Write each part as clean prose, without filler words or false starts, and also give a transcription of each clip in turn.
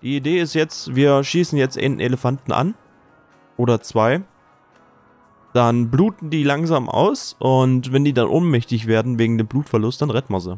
Die Idee ist jetzt, wir schießen jetzt einen Elefanten an. Oder zwei. Dann bluten die langsam aus und wenn die dann ohnmächtig werden wegen dem Blutverlust, dann retten wir sie.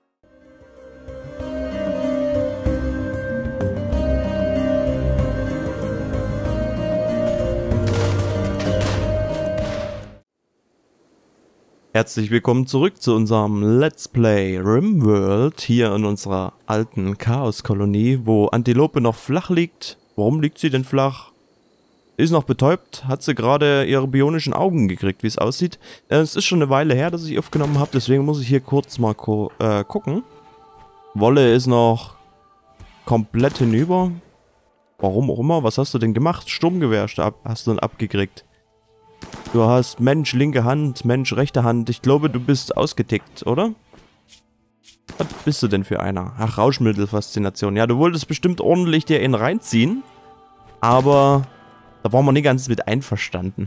Herzlich willkommen zurück zu unserem Let's Play RimWorld hier in unserer alten Chaos-Kolonie, wo Antilope noch flach liegt. Warum liegt sie denn flach? Ist noch betäubt, hat sie gerade ihre bionischen Augen gekriegt, wie es aussieht. Es ist schon eine Weile her, dass ich aufgenommen habe, deswegen muss ich hier kurz mal gucken. Wolle ist noch komplett hinüber. Warum auch immer, was hast du denn gemacht? Sturmgewehr hast du dann abgekriegt. Du hast Mensch, linke Hand, Mensch, rechte Hand. Ich glaube, du bist ausgetickt, oder? Was bist du denn für einer? Ach, Rauschmittelfaszination. Ja, du wolltest bestimmt ordentlich dir einen reinziehen. Aber da waren wir nicht ganz mit einverstanden.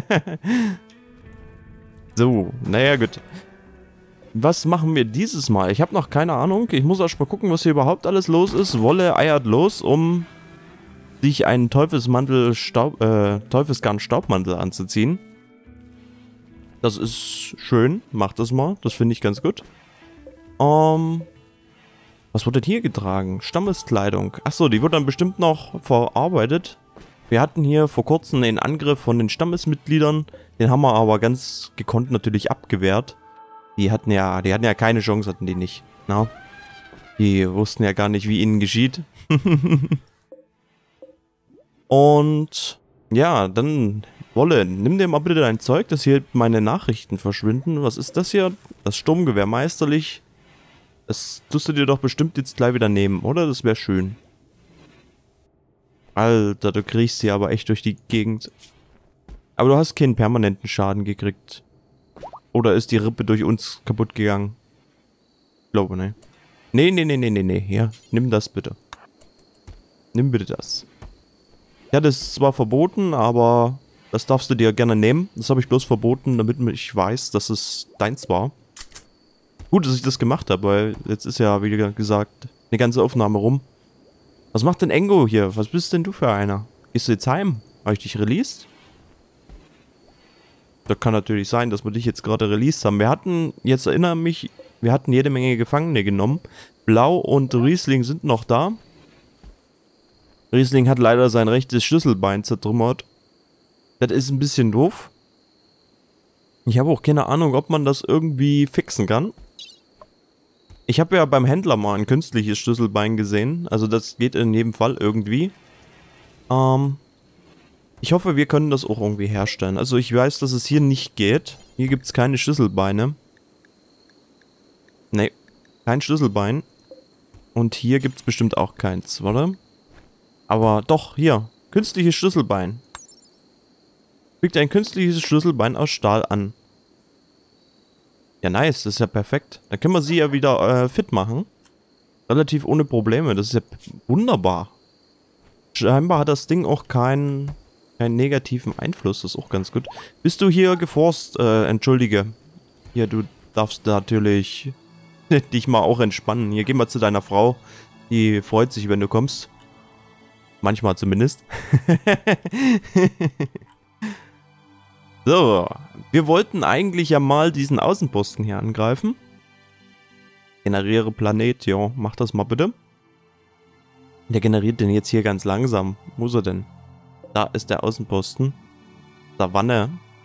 So, naja, gut. Was machen wir dieses Mal? Ich habe noch keine Ahnung. Ich muss erst mal gucken, was hier überhaupt alles los ist. Wolle eiert los, um sich einen Teufelsgarn Staubmantel anzuziehen. Das ist schön. Macht das mal. Das finde ich ganz gut. Was wurde denn hier getragen? Stammeskleidung. Achso, die wird dann bestimmt noch verarbeitet. Wir hatten hier vor kurzem einen Angriff von den Stammesmitgliedern. Den haben wir aber ganz gekonnt natürlich abgewehrt. Die hatten ja keine Chance, hatten die nicht. Na? Die wussten ja gar nicht, wie ihnen geschieht. Und ja, dann Wolle, nimm dir mal bitte dein Zeug, dass hier meine Nachrichten verschwinden. Was ist das hier? Das Sturmgewehr meisterlich. Das tust du dir doch bestimmt jetzt gleich wieder nehmen, oder? Das wäre schön. Alter, du kriegst sie aber echt durch die Gegend. Aber du hast keinen permanenten Schaden gekriegt. Oder ist die Rippe durch uns kaputt gegangen? Ich glaube, ne. Nee. Hier, nimm das bitte. Nimm bitte das. Ja, das ist zwar verboten, aber das darfst du dir gerne nehmen. Das habe ich bloß verboten, damit ich weiß, dass es deins war. Gut, dass ich das gemacht habe, weil jetzt ist ja, wie gesagt, eine ganze Aufnahme rum. Was macht denn Engo hier? Was bist denn du für einer? Gehst du jetzt heim? Habe ich dich released? Das kann natürlich sein, dass wir dich jetzt gerade released haben. Wir hatten, jetzt erinnere mich, wir hatten jede Menge Gefangene genommen. Blau und Riesling sind noch da. Riesling hat leider sein rechtes Schlüsselbein zertrümmert. Das ist ein bisschen doof. Ich habe auch keine Ahnung, ob man das irgendwie fixen kann. Ich habe ja beim Händler mal ein künstliches Schlüsselbein gesehen. Also das geht in jedem Fall irgendwie. Ich hoffe, wir können das auch irgendwie herstellen. Also ich weiß, dass es hier nicht geht. Hier gibt es keine Schlüsselbeine. Nee, kein Schlüsselbein. Und hier gibt es bestimmt auch keins, oder? Aber doch, hier. Künstliches Schlüsselbein. Fügt ein künstliches Schlüsselbein aus Stahl an. Ja, nice. Das ist ja perfekt. Dann können wir sie ja wieder fit machen. Relativ ohne Probleme. Das ist ja wunderbar. Scheinbar hat das Ding auch keinen negativen Einfluss. Das ist auch ganz gut. Bist du hier geforst? Entschuldige. Hier, du darfst natürlich dich mal auch entspannen. Hier, geh mal zu deiner Frau. Die freut sich, wenn du kommst. Manchmal zumindest. So, wir wollten eigentlich ja mal diesen Außenposten hier angreifen. Generiere Planet, ja, mach das mal bitte. Der generiert den jetzt hier ganz langsam. Wo ist er denn? Da ist der Außenposten. Savanne.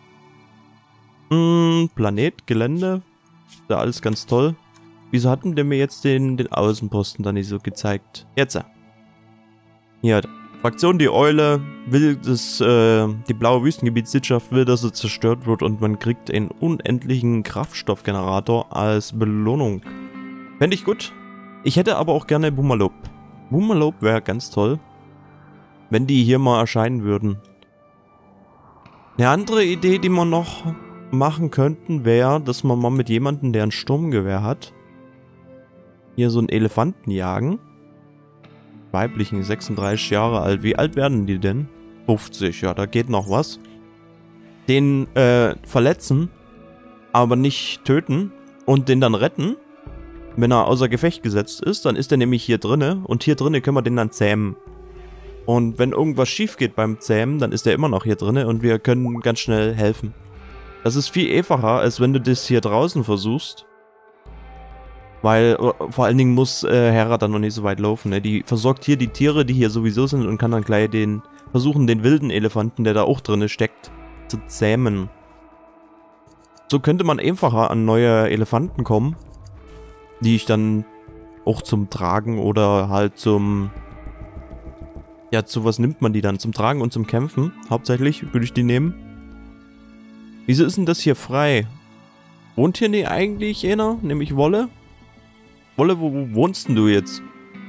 Planet, Gelände. Da alles ganz toll. Wieso hatten der mir jetzt den Außenposten dann nicht so gezeigt? Jetzt. Hier, Fraktion die Eule will, dass die blaue Wüstengebietssitzschaft will, dass sie zerstört wird und man kriegt einen unendlichen Kraftstoffgenerator als Belohnung. Fände ich gut. Ich hätte aber auch gerne Bumalope. Bumalope wäre ganz toll, wenn die hier mal erscheinen würden. Eine andere Idee, die wir noch machen könnten, wäre, dass man mal mit jemandem, der ein Sturmgewehr hat, hier so einen Elefanten jagen. Weiblichen, 36 Jahre alt. Wie alt werden die denn? 50, ja, da geht noch was. Den verletzen, aber nicht töten und den dann retten. Wenn er außer Gefecht gesetzt ist, dann ist er nämlich hier drinne. Und hier drinne können wir den dann zähmen. Und wenn irgendwas schief geht beim Zähmen, dann ist er immer noch hier drinne und wir können ganz schnell helfen. Das ist viel einfacher, als wenn du das hier draußen versuchst. Weil vor allen Dingen muss Hera dann noch nicht so weit laufen. Ne? Die versorgt hier die Tiere, die hier sowieso sind und kann dann gleich versuchen, den wilden Elefanten, der da auch drinne steckt, zu zähmen. So könnte man einfacher an neue Elefanten kommen, die ich dann auch zum Tragen oder halt zum... Ja, zu was nimmt man die dann? Zum Tragen und zum Kämpfen. Hauptsächlich würde ich die nehmen. Wieso ist denn das hier frei? Wohnt hier nicht eigentlich einer? Nämlich Wolle? Wolle, wo wohnst denn du jetzt?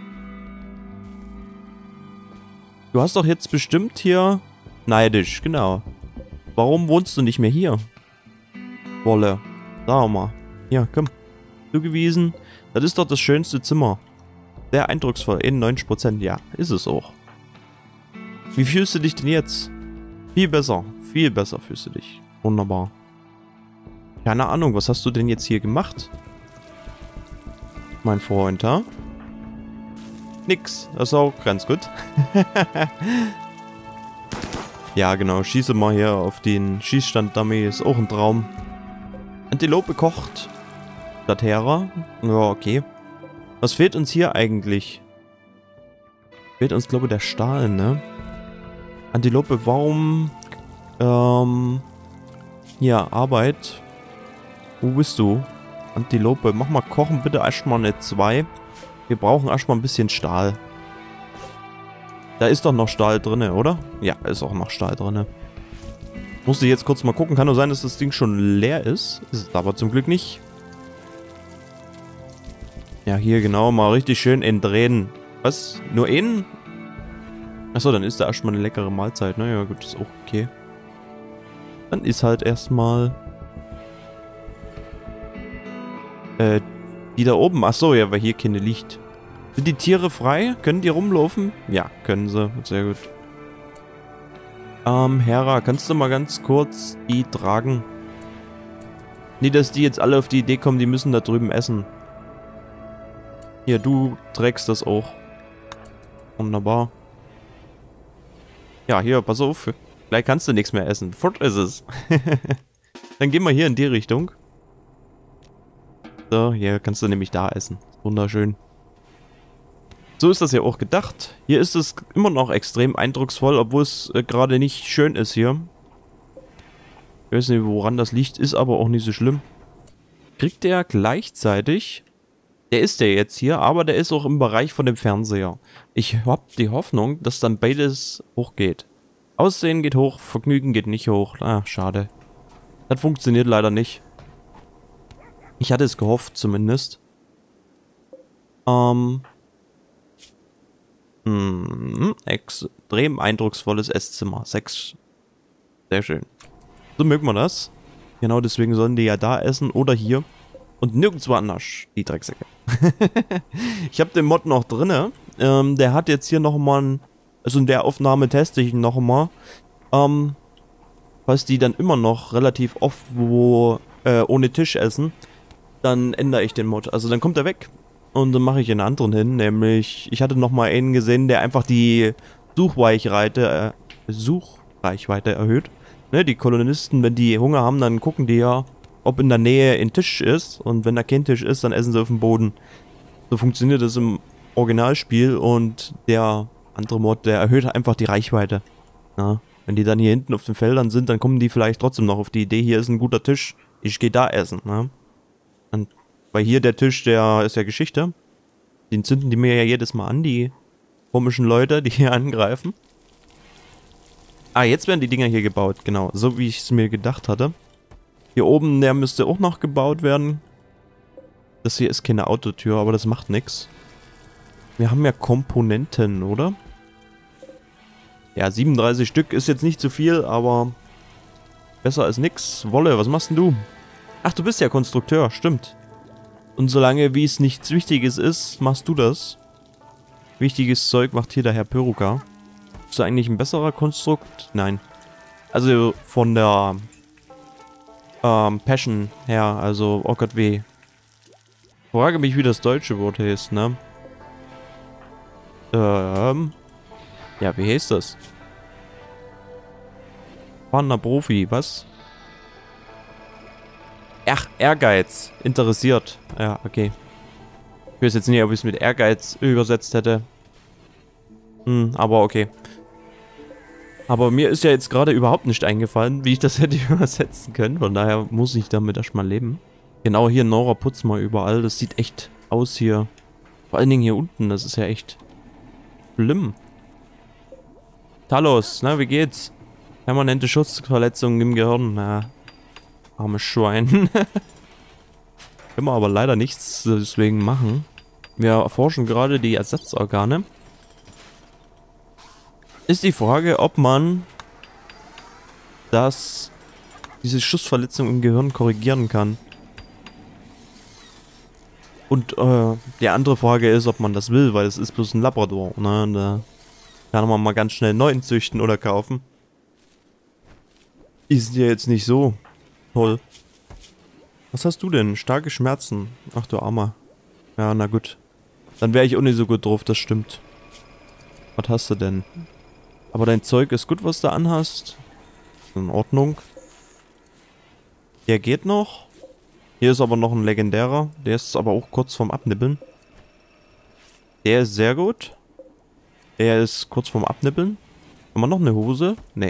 Du hast doch jetzt bestimmt hier... Neidisch, genau. Warum wohnst du nicht mehr hier? Wolle. Sag mal. Ja, komm. Zugewiesen. Das ist doch das schönste Zimmer. Sehr eindrucksvoll. 91%. Ja, ist es auch. Wie fühlst du dich denn jetzt? Viel besser. Viel besser fühlst du dich. Wunderbar. Keine Ahnung, was hast du denn jetzt hier gemacht? Mein Freund, ha? Nix. Das ist auch ganz gut. Ja, genau. Schieße mal hier auf den Schießstand-Dummy. Ist auch ein Traum. Antilope kocht. Statt Hera. Ja, okay. Was fehlt uns hier eigentlich? Fehlt uns, glaube ich, der Stahl, ne? Antilope, warum... ja, Arbeit. Wo bist du? Antilope, mach mal kochen, bitte erstmal eine 2. Wir brauchen erstmal ein bisschen Stahl. Da ist doch noch Stahl drin, oder? Ja, ist auch noch Stahl drin. Musste jetzt kurz mal gucken. Kann nur sein, dass das Ding schon leer ist. Ist es aber zum Glück nicht. Ja, hier genau. Mal richtig schön entdrehen. Was? Nur innen? Achso, dann ist da erstmal eine leckere Mahlzeit. Naja, gut, ist auch okay. Dann ist halt erstmal... die da oben. Achso, ja, weil hier keine liegt. Sind die Tiere frei? Können die rumlaufen? Ja, können sie. Sehr gut. Hera, kannst du mal ganz kurz die tragen? Nie, dass die jetzt alle auf die Idee kommen, die müssen da drüben essen. Hier, du trägst das auch. Wunderbar. Ja, hier, pass auf. Gleich kannst du nichts mehr essen. Fort ist es. Dann gehen wir hier in die Richtung. So, hier kannst du nämlich da essen. Wunderschön. So ist das ja auch gedacht. Hier ist es immer noch extrem eindrucksvoll, obwohl es gerade nicht schön ist hier. Ich weiß nicht, woran das liegt, ist aber auch nicht so schlimm. Kriegt der gleichzeitig... Der ist der jetzt hier, aber der ist auch im Bereich von dem Fernseher. Ich habe die Hoffnung, dass dann beides hochgeht. Aussehen geht hoch, Vergnügen geht nicht hoch. Ah, schade. Das funktioniert leider nicht. Ich hatte es gehofft, zumindest. Extrem eindrucksvolles Esszimmer. 6. Sehr schön. So mögen wir das. Genau deswegen sollen die ja da essen oder hier. Und nirgendwo anders. Die Drecksäcke. Ich habe den Mod noch drinne. Der hat jetzt hier nochmal also in der Aufnahme teste ich ihn nochmal. Falls die dann immer noch relativ oft ohne Tisch essen, dann ändere ich den Mod. Also dann kommt er weg. Und dann mache ich einen anderen hin, nämlich, ich hatte nochmal einen gesehen, der einfach die Suchreichweite erhöht. Ne, die Kolonisten, wenn die Hunger haben, dann gucken die ja, ob in der Nähe ein Tisch ist. Und wenn da kein Tisch ist, dann essen sie auf dem Boden. So funktioniert das im Originalspiel und der andere Mod, der erhöht einfach die Reichweite. Ja, wenn die dann hier hinten auf den Feldern sind, dann kommen die vielleicht trotzdem noch auf die Idee, hier ist ein guter Tisch, ich gehe da essen. Ne? Und weil hier der Tisch, der ist ja Geschichte. Den zünden die mir ja jedes Mal an, die komischen Leute, die hier angreifen. Ah, jetzt werden die Dinger hier gebaut, genau. So wie ich es mir gedacht hatte. Hier oben, der müsste auch noch gebaut werden. Das hier ist keine Autotür, aber das macht nichts. Wir haben ja Komponenten, oder? Ja, 37 Stück ist jetzt nicht zu viel, aber besser als nix. Wolle, was machst denn du? Ach, du bist ja Konstrukteur, stimmt. Und solange wie es nichts Wichtiges ist, machst du das. Wichtiges Zeug macht hier der Herr Peruka. Bist du eigentlich ein besserer Konstrukt? Nein. Also von der Passion her, also oh Gott weh. Frage mich, wie das deutsche Wort heißt, ne? Ja, wie heißt das? Erfahrener Profi, was? Ach, Ehrgeiz. Interessiert. Ja, okay. Ich weiß jetzt nicht, ob ich es mit Ehrgeiz übersetzt hätte. Aber okay. Aber mir ist ja jetzt gerade überhaupt nicht eingefallen, wie ich das hätte übersetzen können. Von daher muss ich damit erstmal leben. Genau, hier Nora putzt mal überall. Das sieht echt aus hier. Vor allen Dingen hier unten. Das ist ja echt schlimm. Talos, na, wie geht's? Permanente Schussverletzungen im Gehirn. Na, armes Schwein. Können wir aber leider nichts deswegen machen. Wir erforschen gerade die Ersatzorgane. Ist die Frage, ob man diese Schussverletzung im Gehirn korrigieren kann. Und die andere Frage ist, ob man das will, weil es ist bloß ein Labrador. Ne? Da kann man mal ganz schnell einen neuen züchten oder kaufen. Die sind ja jetzt nicht so toll. Was hast du denn? Starke Schmerzen. Ach du Armer. Ja, na gut. Dann wäre ich auch nicht so gut drauf, das stimmt. Was hast du denn? Aber dein Zeug ist gut, was du anhast. In Ordnung. Der geht noch. Hier ist aber noch ein legendärer. Der ist aber auch kurz vorm Abnippeln. Der ist sehr gut. Der ist kurz vorm Abnippeln. Haben wir noch eine Hose? Nee.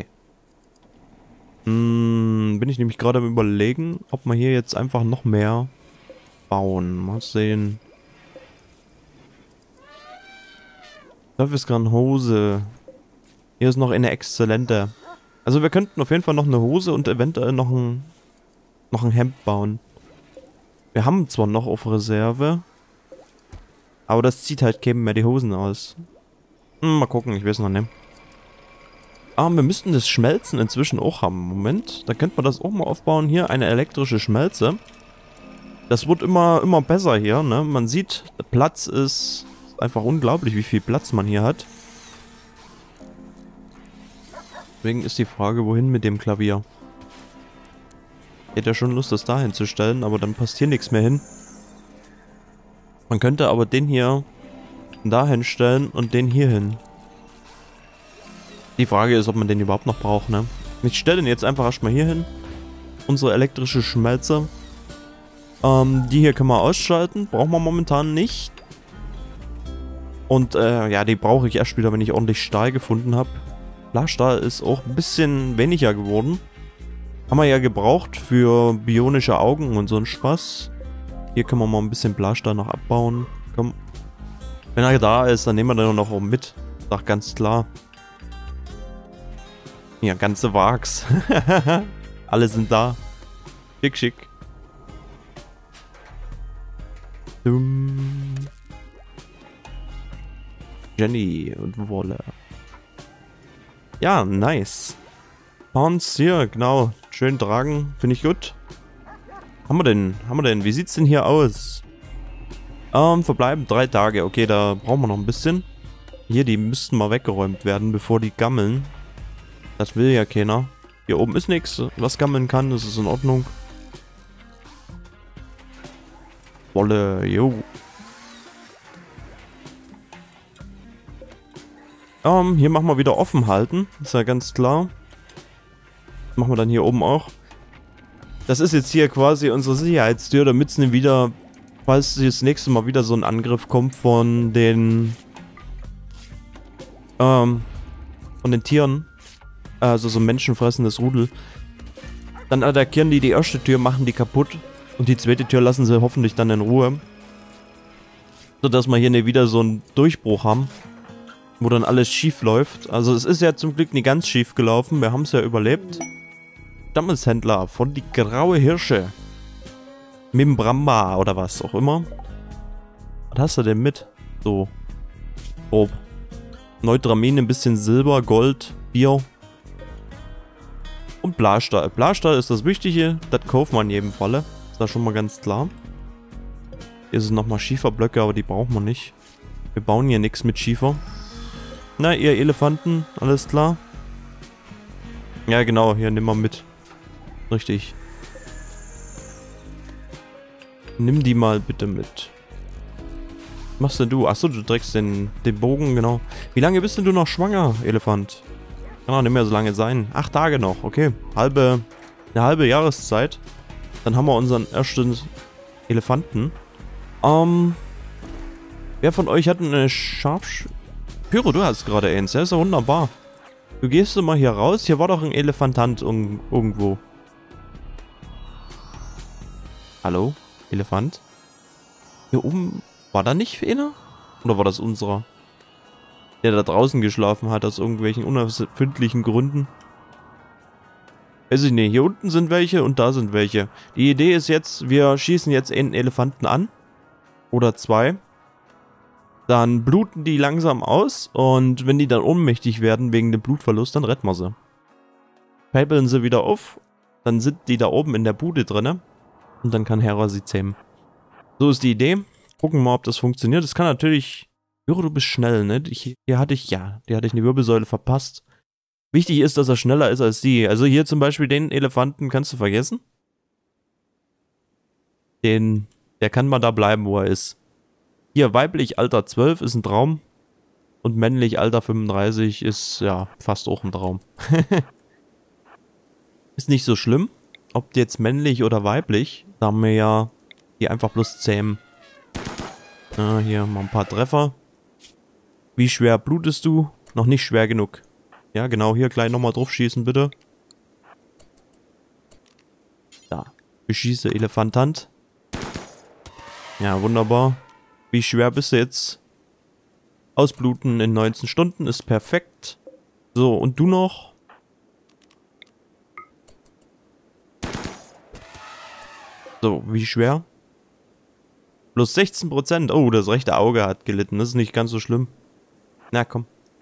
Bin ich nämlich gerade am Überlegen, ob wir hier jetzt einfach noch mehr bauen. Mal sehen. Surface-Gran Hose. Hier ist noch eine exzellente. Also wir könnten auf jeden Fall noch eine Hose und eventuell noch ein Hemd bauen. Wir haben zwar noch auf Reserve, aber das zieht halt keinem mehr die Hosen aus. Mal gucken, ich weiß noch nicht. Wir müssten das Schmelzen inzwischen auch haben. Moment, da könnte man das auch mal aufbauen. Hier eine elektrische Schmelze. Das wird immer besser hier, ne? Man sieht, der Platz ist einfach unglaublich, wie viel Platz man hier hat. Deswegen ist die Frage, wohin mit dem Klavier. Ich hätte ja schon Lust, das da hinzustellen, aber dann passt hier nichts mehr hin. Man könnte aber den hier da hinstellen und den hier hin. Die Frage ist, ob man den überhaupt noch braucht, ne? Ich stelle den jetzt einfach erstmal hier hin. Unsere elektrische Schmelze. Die hier können wir ausschalten. Brauchen wir momentan nicht. Und ja, die brauche ich erst wieder, wenn ich ordentlich Stahl gefunden habe. Blasstahl ist auch ein bisschen weniger geworden. Haben wir ja gebraucht für bionische Augen und so ein Spaß. Hier können wir mal ein bisschen Blasstahl noch abbauen. Komm. Wenn er da ist, dann nehmen wir den noch mit. Doch ganz klar. Ja, ganze Wags. Alle sind da. Schick, schick. Jenny und Wolle. Ja, nice. Pounds hier, genau. Schön tragen. Finde ich gut. Haben wir denn? Wie sieht's denn hier aus? Verbleiben 3 Tage. Okay, da brauchen wir noch ein bisschen. Hier, die müssten mal weggeräumt werden, bevor die gammeln. Das will ja keiner. Hier oben ist nichts, was gammeln kann. Das ist in Ordnung. Wolle, jo. Hier machen wir wieder offen halten. Ist ja ganz klar. Machen wir dann hier oben auch. Das ist jetzt hier quasi unsere Sicherheitstür, damit es nicht wieder, falls das nächste Mal wieder so ein Angriff kommt von den Tieren, also so ein menschenfressendes Rudel, dann attackieren die erste Tür, machen die kaputt und die zweite Tür lassen sie hoffentlich dann in Ruhe, sodass wir hier nicht wieder so einen Durchbruch haben, wo dann alles schief läuft. Also es ist ja zum Glück nicht ganz schief gelaufen, wir haben es ja überlebt. Stammelshändler von die graue Hirsche. Mimbramba oder was auch immer. Was hast du denn mit? So. Grob. Neutramin, ein bisschen Silber, Gold, Bier. Und Blasstahl. Blasstahl ist das Wichtige. Das kauft man in jedem Falle. Ist da schon mal ganz klar. Hier sind nochmal Schieferblöcke, aber die brauchen wir nicht. Wir bauen hier nichts mit Schiefer. Na, ihr Elefanten, alles klar. Ja, genau, hier nimm mal mit. Richtig. Nimm die mal bitte mit. Was machst denn du? Achso, du trägst den Bogen, genau. Wie lange bist denn du noch schwanger, Elefant? Kann auch nicht mehr so lange sein. 8 Tage noch, okay. Eine halbe Jahreszeit. Dann haben wir unseren ersten Elefanten. Wer von euch hat eine Pyro, du hast gerade eins. Das ist ja wunderbar. Du gehst mal hier raus. Hier war doch ein Elefantant irgendwo. Hallo? Elefant? Hier oben war da nicht einer? Oder war das unserer? Der da draußen geschlafen hat aus irgendwelchen unerfindlichen Gründen. Weiß ich nicht. Hier unten sind welche und da sind welche. Die Idee ist jetzt, wir schießen jetzt einen Elefanten an. Oder 2. Dann bluten die langsam aus und wenn die dann ohnmächtig werden wegen dem Blutverlust, dann retten wir sie. Päppeln sie wieder auf, dann sind die da oben in der Bude drinne und dann kann Hera sie zähmen. So ist die Idee. Gucken wir mal, ob das funktioniert. Das kann natürlich... Pyro, du bist schnell, ne? Hier hatte ich eine Wirbelsäule verpasst. Wichtig ist, dass er schneller ist als die. Also hier zum Beispiel den Elefanten kannst du vergessen. Der kann mal da bleiben, wo er ist. Hier, weiblich Alter 12 ist ein Traum. Und männlich Alter 35 ist, ja, fast auch ein Traum. Ist nicht so schlimm. Ob jetzt männlich oder weiblich, da haben wir ja hier einfach bloß zähmen. Hier mal ein paar Treffer. Wie schwer blutest du? Noch nicht schwer genug. Ja, genau, hier gleich nochmal drauf schießen, bitte. Da. Beschieße Elefantant. Ja, wunderbar. Wie schwer bist du jetzt? Ausbluten in 19 Stunden ist perfekt. So, und du noch? So, wie schwer? Plus 16%. Oh, das rechte Auge hat gelitten. Das ist nicht ganz so schlimm. Na, komm.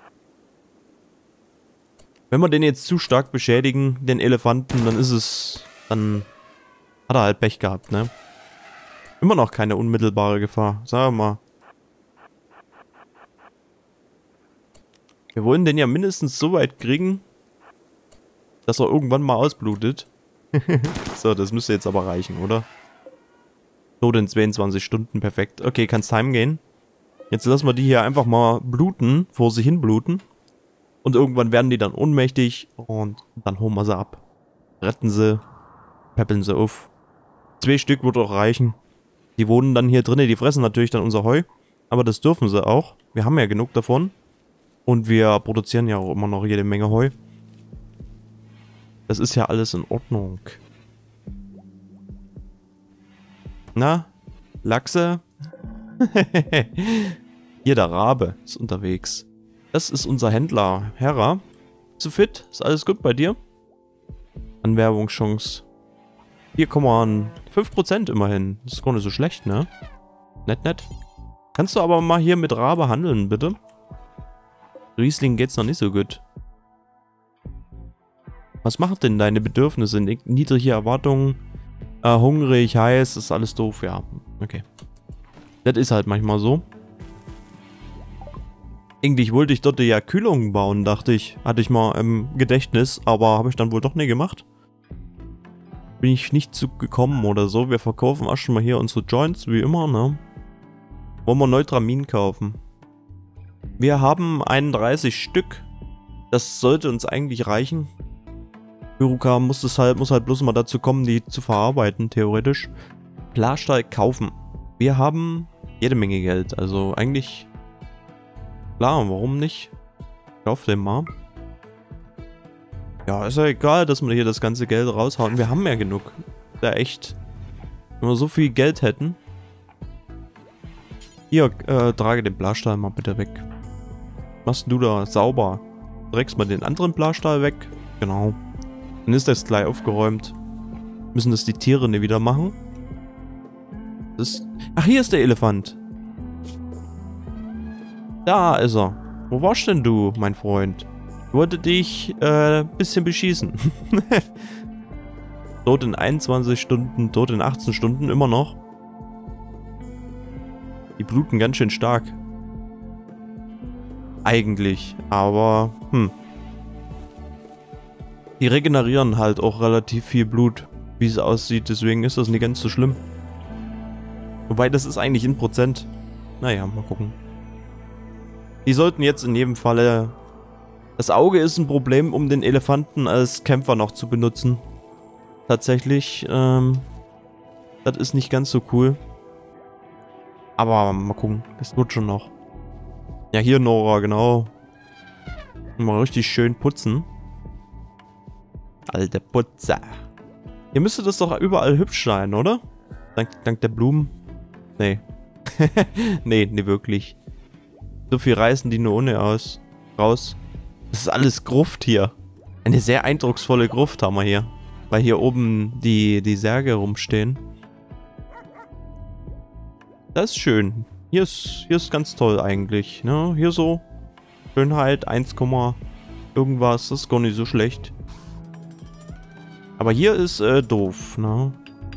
Wenn wir den jetzt zu stark beschädigen, den Elefanten, dann ist es... Dann hat er halt Pech gehabt, ne? Immer noch keine unmittelbare Gefahr. Sagen wir mal. Wir wollen den ja mindestens so weit kriegen, dass er irgendwann mal ausblutet. So, das müsste jetzt aber reichen, oder? Tod in 22 Stunden, perfekt. Okay, kann's heimgehen. Jetzt lassen wir die hier einfach mal bluten, vor sich hin bluten. Und irgendwann werden die dann ohnmächtig und dann holen wir sie ab. Retten sie, peppeln sie auf. 2 Stück wird auch reichen. Die wohnen dann hier drinnen, die fressen natürlich dann unser Heu. Aber das dürfen sie auch. Wir haben ja genug davon. Und wir produzieren ja auch immer noch jede Menge Heu. Das ist ja alles in Ordnung. Na, Lachse? Hier, der Rabe ist unterwegs. Das ist unser Händler, Hera. Bist du fit? Ist alles gut bei dir? Anwerbungschance. 4,5% immerhin. Das ist gar nicht so schlecht, ne? Nett, nett. Kannst du aber mal hier mit Rabe handeln, bitte? Riesling geht's noch nicht so gut. Was macht denn deine Bedürfnisse? Niedrige Erwartungen, hungrig, heiß, ist alles doof, ja. Okay. Das ist halt manchmal so. Eigentlich wollte ich dort ja Kühlungen bauen, dachte ich. Hatte ich mal im Gedächtnis, aber habe ich dann wohl doch nicht gemacht. Bin ich nicht zu gekommen oder so. Wir verkaufen auch schon mal hier unsere Joints, wie immer, ne? Wollen wir Neutramin kaufen? Wir haben 31 Stück. Das sollte uns eigentlich reichen. Pyruka muss halt bloß mal dazu kommen, die zu verarbeiten, theoretisch. Plastahl kaufen. Wir haben jede Menge Geld, also eigentlich... Klar, warum nicht? Kauf den mal. Ja, ist ja egal, dass wir hier das ganze Geld raushauen. Wir haben ja genug. Ja, echt. Wenn wir so viel Geld hätten. Hier, trage den Blastahl mal bitte weg. Was machst du da? Sauber. Trägst mal den anderen Blastahl weg. Genau. Dann ist das gleich aufgeräumt. Müssen das die Tiere nicht wieder machen? Ach, hier ist der Elefant. Da ist er. Wo warst denn du, mein Freund? Ich wollte dich bisschen beschießen. Tot in 21 Stunden, tot in 18 Stunden, immer noch. Die bluten ganz schön stark. Eigentlich, aber die regenerieren halt auch relativ viel Blut, wie es aussieht, deswegen ist das nicht ganz so schlimm. Wobei, das ist eigentlich in Prozent. Naja, mal gucken. Die sollten jetzt in jedem Falle... Das Auge ist ein Problem, um den Elefanten als Kämpfer noch zu benutzen. Tatsächlich, das ist nicht ganz so cool. Aber mal gucken, das wird schon noch. Ja, hier Nora, genau. Mal richtig schön putzen. Alte Putzer. Hier müsste das doch überall hübsch sein, oder? Dank der Blumen. Nee. Nee, nicht wirklich. So viel reißen die nur ohne raus. Das ist alles Gruft hier. Eine sehr eindrucksvolle Gruft haben wir hier. Weil hier oben die Särge rumstehen. Das ist schön. Hier ist ganz toll eigentlich. Ne? Hier so. Schönheit 1, irgendwas. Das ist gar nicht so schlecht. Aber hier ist doof. Ne?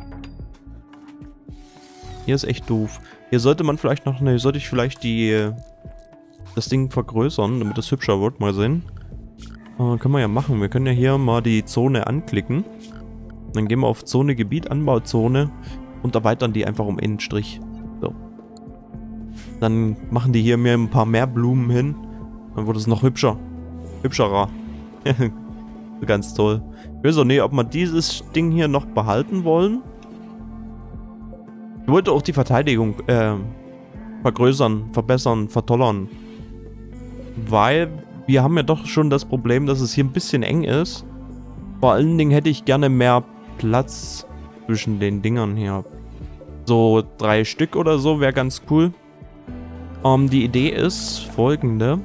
Hier ist echt doof. Hier sollte man vielleicht noch... Ne, sollte ich vielleicht das Ding vergrößern, damit es hübscher wird. Mal sehen. Können wir ja machen. Wir können ja hier mal die Zone anklicken. Dann gehen wir auf Zone, Gebiet, Anbauzone und erweitern die einfach um einen Strich. So. Dann machen die hier mir ein paar mehr Blumen hin. Dann wird es noch hübscher. Hübscherer. Ganz toll. Ich weiß auch nicht, ob wir dieses Ding hier noch behalten wollen. Ich wollte auch die Verteidigung vergrößern, verbessern, vertollern. Weil wir haben ja doch schon das Problem, dass es hier ein bisschen eng ist. Vor allen Dingen hätte ich gerne mehr Platz zwischen den Dingern hier. So 3 Stück oder so wäre ganz cool. Die Idee ist folgende.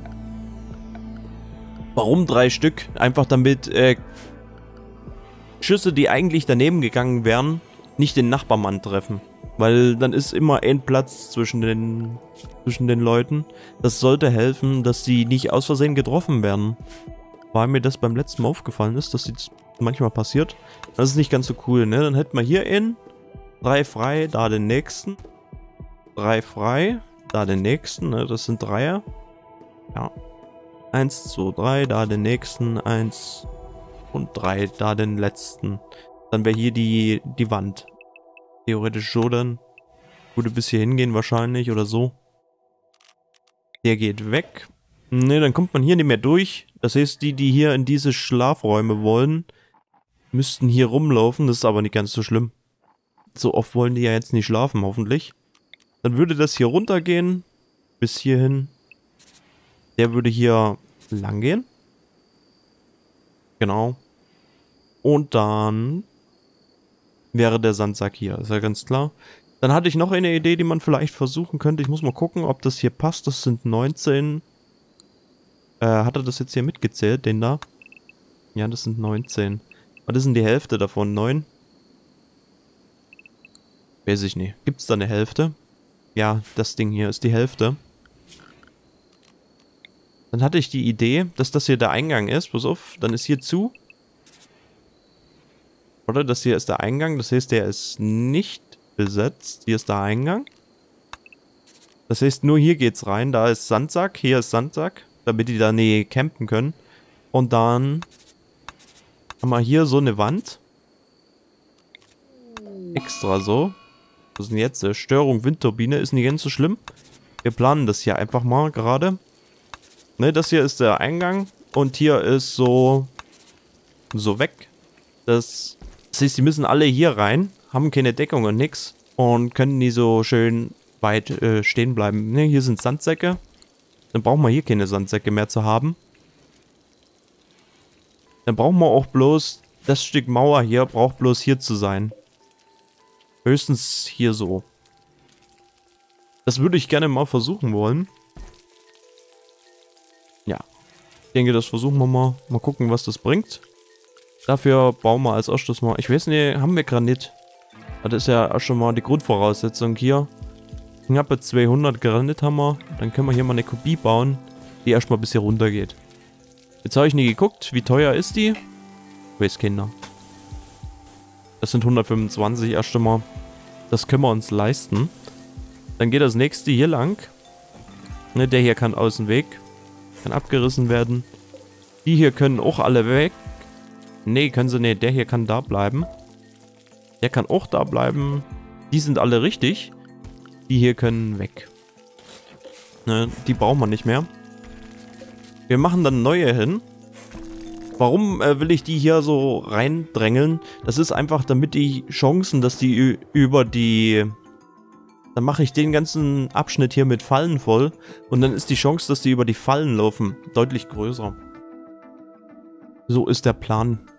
Warum 3 Stück? Einfach damit Schüsse, die eigentlich daneben gegangen wären, nicht den Nachbarmann treffen. Weil dann ist immer ein Platz zwischen den Leuten. Das sollte helfen, dass sie nicht aus Versehen getroffen werden. Weil mir das beim letzten Mal aufgefallen ist, dass das manchmal passiert. Das ist nicht ganz so cool, ne? Dann hätten wir hier 3 frei, da den nächsten. 3 frei, da den nächsten, ne? Das sind Dreier. Ja. 1, 2, 3, da den nächsten. 1 und 3, da den letzten. Dann wäre hier die Wand. Theoretisch so dann. Würde bis hier hingehen wahrscheinlich oder so. Der geht weg. Ne, dann kommt man hier nicht mehr durch. Das heißt, die hier in diese Schlafräume wollen, müssten hier rumlaufen. Das ist aber nicht ganz so schlimm. So oft wollen die ja jetzt nicht schlafen, hoffentlich. Dann würde das hier runtergehen. Bis hierhin. Der würde hier lang gehen. Genau. Und dann wäre der Sandsack hier. Ist ja ganz klar. Dann hatte ich noch eine Idee, die man vielleicht versuchen könnte. Ich muss mal gucken, ob das hier passt. Das sind 19. Hat er das jetzt hier mitgezählt, den da? Ja, das sind 19. Was ist denn die Hälfte davon? 9? Weiß ich nicht. Gibt es da eine Hälfte? Ja, das Ding hier ist die Hälfte. Dann hatte ich die Idee, dass das hier der Eingang ist. Pass auf, dann ist hier zu. Oder? Das hier ist der Eingang. Das heißt, der ist nicht besetzt. Hier ist der Eingang. Das heißt, nur hier geht's rein. Da ist Sandsack. Hier ist Sandsack. Damit die da nicht campen können. Und dann haben wir hier so eine Wand. Extra so. Was ist denn jetzt? Störung Windturbine. Ist nicht ganz so schlimm. Wir planen das hier einfach mal gerade. Ne, das hier ist der Eingang. Und hier ist so weg. Das heißt, die müssen alle hier rein. Haben keine Deckung und nix. Und können nie so schön weit stehen bleiben. Ne, hier sind Sandsäcke. Dann brauchen wir hier keine Sandsäcke mehr zu haben. Dann brauchen wir auch bloß... Das Stück Mauer hier braucht bloß hier zu sein. Höchstens hier so. Das würde ich gerne mal versuchen wollen. Ja. Ich denke, das versuchen wir mal. Mal gucken, was das bringt. Dafür bauen wir als erstes mal... Ich weiß nicht, haben wir Granit? Das ist ja auch schon mal die Grundvoraussetzung hier. Knappe 200 Granit haben wir. Dann können wir hier mal eine Kopie bauen, die erstmal bis hier runter geht. Jetzt habe ich nie geguckt, wie teuer ist die? Weiß keiner. Das sind 125 erst einmal. Das können wir uns leisten. Dann geht das nächste hier lang. Ne, der hier kann aus dem Weg. Kann abgerissen werden. Die hier können auch alle weg. Ne, können sie nicht. Der hier kann da bleiben. Der kann auch da bleiben. Die sind alle richtig. Die hier können weg. Ne, die brauchen wir nicht mehr. Wir machen dann neue hin. Warum will ich die hier so reindrängeln? Das ist einfach, damit die Chancen, dass die über die... Dann mache ich den ganzen Abschnitt hier mit Fallen voll. Und dann ist die Chance, dass die über die Fallen laufen, deutlich größer. So ist der Plan.